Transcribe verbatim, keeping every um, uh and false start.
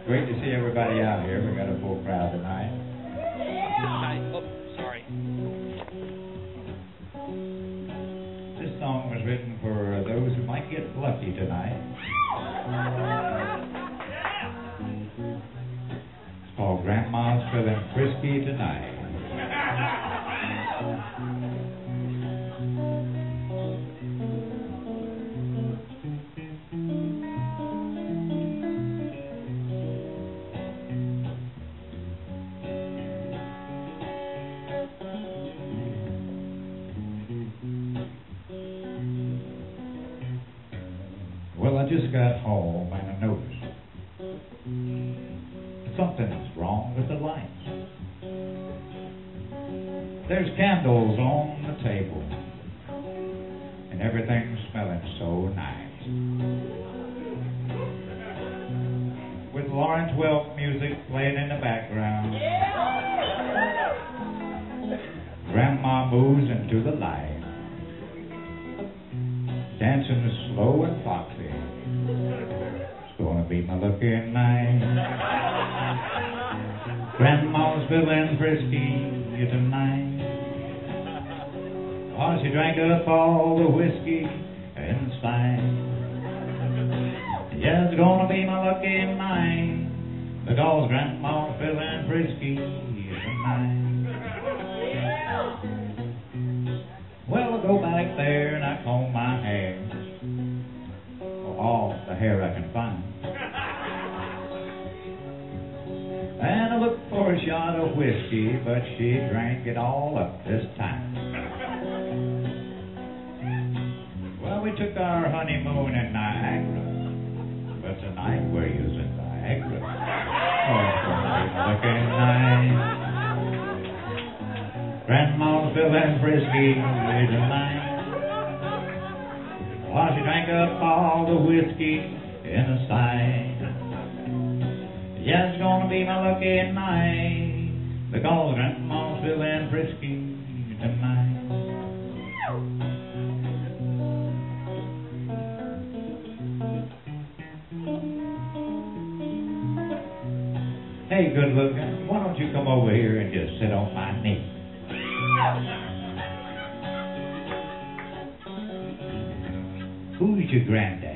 Great to see everybody out here. We got a full crowd tonight. Hi. Oh, sorry. This song was written for those who might get lucky tonight. It's called Grandma's Feelin Frisky Tonight. Well, I just got home and I noticed something's wrong with the lights. There's candles on the table and everything's smelling so nice. With Lawrence Welk music playing in the background, Grandma moves into the light, dancing slow and foxy. It's gonna be my lucky night. Grandma's feeling frisky tonight. Oh, she drank up all the whiskey inside. Yeah, it's gonna be my lucky night, because Grandma's feeling frisky tonight. Well, I go back there and I comb my hair, or all the hair I can find, and I look for a shot of whiskey, but she drank it all up this time. Well, we took our honeymoon in Niagara, but tonight we're using Viagra. Oh, it's gonna be my lucky night. Grandma's feeling frisky tonight. While she drank up all the whiskey in the side. Yeah, it's gonna be my lucky night, because Grandma's feeling frisky tonight. Hey, good looking, why don't you come over here and just sit on my knee? Who's your granddad?